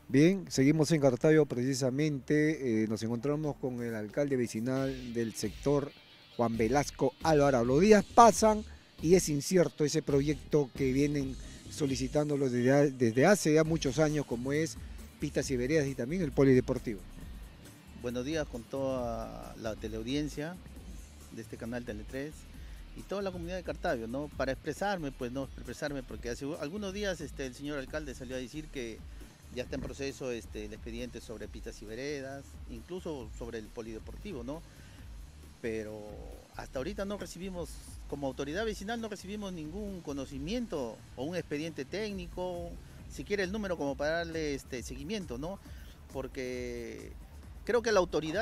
Bien, seguimos en Cartago precisamente, nos encontramos con el alcalde vecinal del sector, Juan Velasco Alvarado. Los días pasan y es incierto ese proyecto que vienen solicitándolo desde hace ya muchos años, como es Pistas y Veredas y también el polideportivo. Buenos días con toda la teleaudiencia de este canal Tele3 y toda la comunidad de Cartago, ¿no? Para expresarme, pues no expresarme, porque hace algunos días el señor alcalde salió a decir que ya está en proceso el expediente sobre pistas y veredas, incluso sobre el polideportivo, ¿no? Pero hasta ahorita no recibimos, como autoridad vecinal, no recibimos ningún conocimiento o un expediente técnico, siquiera el número como para darle seguimiento, ¿no? Porque creo que la autoridad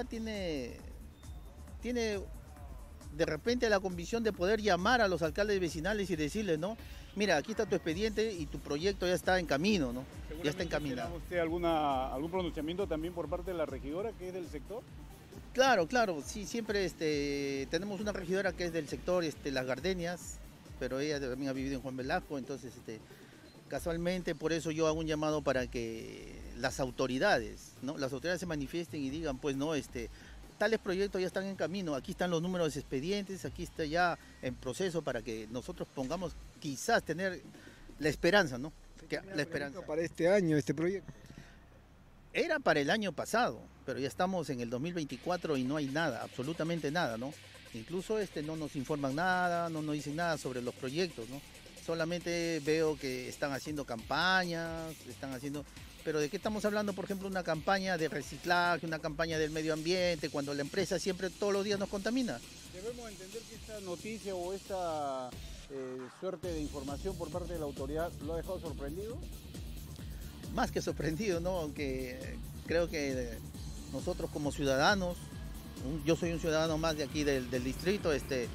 tiene de repente la convicción de poder llamar a los alcaldes vecinales y decirles, ¿no? Mira, aquí está tu expediente y tu proyecto ya está en camino, ¿no? Ya está encaminado. ¿Usted algún pronunciamiento también por parte de la regidora que es del sector? Claro, claro, sí, siempre tenemos una regidora que es del sector Las Gardenias, pero ella también ha vivido en Juan Velasco, entonces casualmente por eso yo hago un llamado para que las autoridades, ¿no? Las autoridades se manifiesten y digan, pues no, tales proyectos ya están en camino, aquí están los números de expedientes, aquí está ya en proceso para que nosotros pongamos quizás tener la esperanza, ¿no? La esperanza para este año, este proyecto. Era para el año pasado, pero ya estamos en el 2024 y no hay nada, absolutamente nada, ¿no? Incluso no nos informan nada, no nos dicen nada sobre los proyectos, ¿no? Solamente veo que están haciendo campañas, pero ¿de qué estamos hablando? Por ejemplo, una campaña de reciclaje, una campaña del medio ambiente, cuando la empresa siempre todos los días nos contamina. Debemos entender que esta noticia o esta suerte de información por parte de la autoridad lo ha dejado sorprendido. Más que sorprendido, ¿no? Aunque creo que nosotros como ciudadanos, yo soy un ciudadano más de aquí del distrito,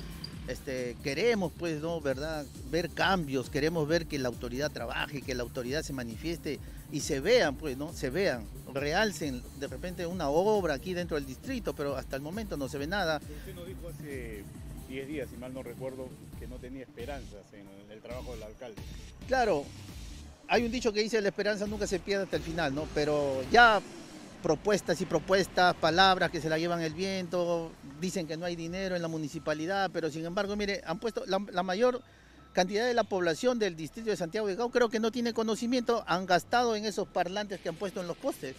queremos, pues, ¿no? ¿Verdad? Ver cambios, queremos ver que la autoridad trabaje, que la autoridad se manifieste y se vean, pues, ¿no? Se vean, realcen de repente una obra aquí dentro del distrito, pero hasta el momento no se ve nada. Usted nos dijo hace 10 días, si mal no recuerdo, que no tenía esperanzas en el trabajo del alcalde. Claro, hay un dicho que dice la esperanza nunca se pierde hasta el final, ¿no? Pero ya propuestas y propuestas, palabras que se la llevan el viento, dicen que no hay dinero en la municipalidad, pero sin embargo, mire, han puesto la mayor cantidad de la población del distrito de Santiago de Cau, creo que no tiene conocimiento, han gastado en esos parlantes que han puesto en los postes.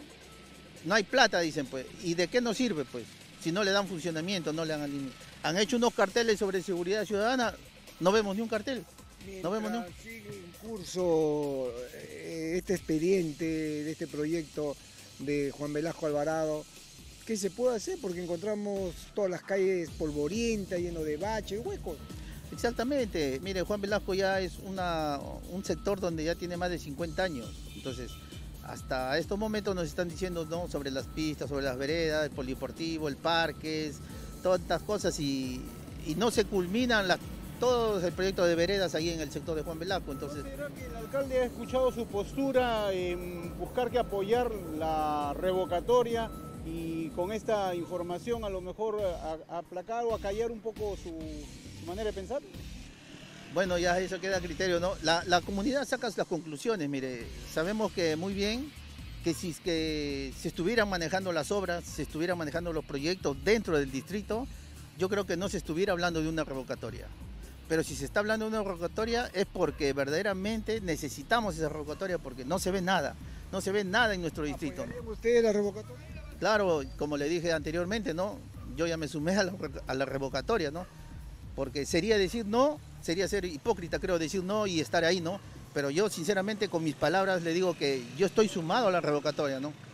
No hay plata, dicen, pues. ¿Y de qué nos sirve, pues? Si no le dan funcionamiento, no le han hecho unos carteles sobre seguridad ciudadana, no vemos ni un cartel. Mientras no vemos ni un... sigue en curso este expediente de este proyecto de Juan Velasco Alvarado, ¿qué se puede hacer? Porque encontramos todas las calles polvorientas, lleno de baches, huecos. Exactamente, mire, Juan Velasco ya es un sector donde ya tiene más de 50 años, entonces hasta estos momentos nos están diciendo, ¿no? Sobre las pistas, sobre las veredas, el polideportivo, el parque, todas estas cosas y no se culminan todo el proyecto de veredas ahí en el sector de Juan Velasco. Entonces, ¿Considera que el alcalde ha escuchado su postura en buscar que apoyar la revocatoria y con esta información a lo mejor aplacar o acallar un poco su manera de pensar? bueno, ya eso queda a criterio, ¿no? La comunidad saca las conclusiones, mire, sabemos que muy bien que si se estuvieran manejando las obras, se estuvieran manejando los proyectos dentro del distrito, yo creo que no se estuviera hablando de una revocatoria. Pero si se está hablando de una revocatoria es porque verdaderamente necesitamos esa revocatoria porque no se ve nada en nuestro distrito. ¿Apoyarían ustedes la revocatoria? Claro, como le dije anteriormente, ¿no? Yo ya me sumé a la revocatoria, ¿no? Porque sería decir no, sería ser hipócrita, creo, decir no y estar ahí, ¿no? Pero yo sinceramente con mis palabras le digo que yo estoy sumado a la revocatoria, ¿no?